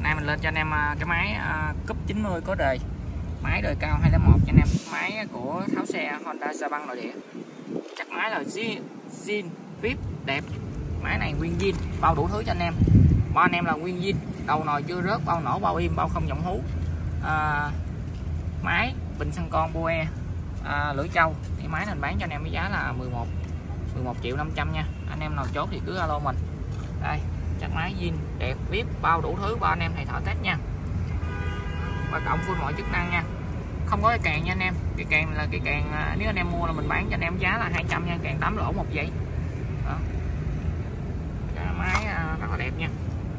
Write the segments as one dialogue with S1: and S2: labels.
S1: Nay mình lên cho anh em cái máy Cúp 90 có đời, máy đời cao 201 cho anh em. Máy của tháo xe Honda Xpander nội địa, chắc máy là zin VIP đẹp. Máy này nguyên zin, bao đủ thứ cho anh em. Bao anh em là nguyên zin, đầu nồi chưa rớt, bao nổ, bao im, bao không giọng hú. Máy bình xăng con Boe lưỡi trâu. Thì máy này bán cho anh em với giá là 11 triệu 500 nha. Anh em nào chốt thì cứ alo mình. Đây, chắc máy zin đẹp VIP, bao đủ thứ, bao anh em thầy thợ test nha. Và cộng full mọi chức năng nha. Không có cái càng nha anh em. Cái càng là cái càng nếu anh em mua là mình bán cho anh em giá là 200 nha, càng 8 lỗ một giây. Đó. Cái máy rất là đẹp nha.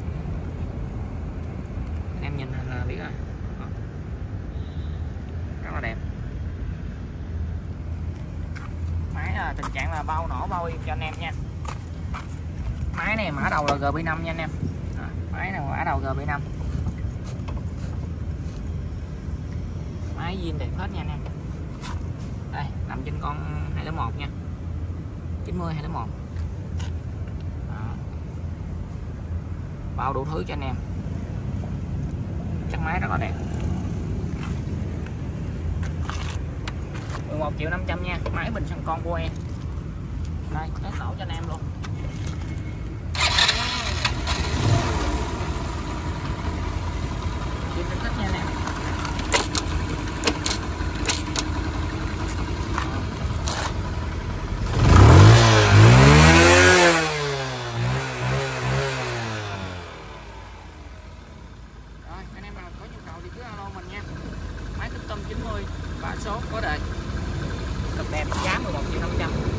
S1: Anh em nhìn là biết rồi. Đó. Rất là đẹp. Máy tình trạng là bao nổ, bao im cho anh em nha. Máy này mã đầu là GB5 nha anh em. Máy này mã đầu GB5. Máy zin đẹp hết nha anh em. Đây, nằm trên con 201 nha. 90 201. Đó. Bao đủ thứ cho anh em. Chắc máy rất là đẹp. 11 triệu 500 nha. Máy bình xăng con Boe. Đây, test nổ cho anh em luôn. Zin đẹp hết nha anh em. Anh em nào có nhu cầu thì cứ alo mình nha. Máy Cúp 90 mã số có đời, cực đẹp, giá 11 triệu 500.